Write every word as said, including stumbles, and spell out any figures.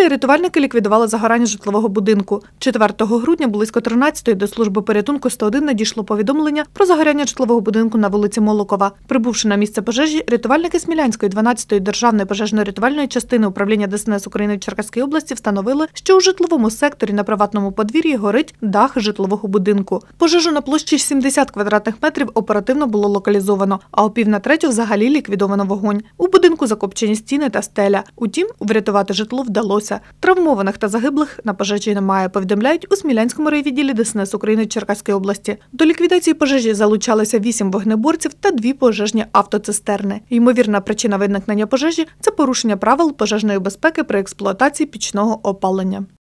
Далі рятувальники ліквідували загорання житлового будинку. четвертого грудня близько тринадцятої до служби порятунку сто один надійшло повідомлення про загоряння житлового будинку на вулиці Молокова. Прибувши на місце пожежі, рятувальники Смілянської дванадцятої державної пожежно-рятувальної частини управління Де Ес Ен Ес України в Черкаській області встановили, що у житловому секторі на приватному подвір'ї горить дах житлового будинку. Пожежу на площі сімдесят квадратних метрів оперативно було локалізовано, а о пів на третю взагалі ліквідовано вогонь. У будинку закопчені стіни та стеля. Утім, врятувати житло вдалося. Травмованих та загиблих на пожежі немає, повідомляють у Смілянському райвідділі Де Ес Ен Ес України в Черкаській області. До ліквідації пожежі залучалися вісім вогнеборців та дві пожежні автоцистерни. Ймовірна причина виникнення пожежі – це порушення правил пожежної безпеки при експлуатації пічного опалення.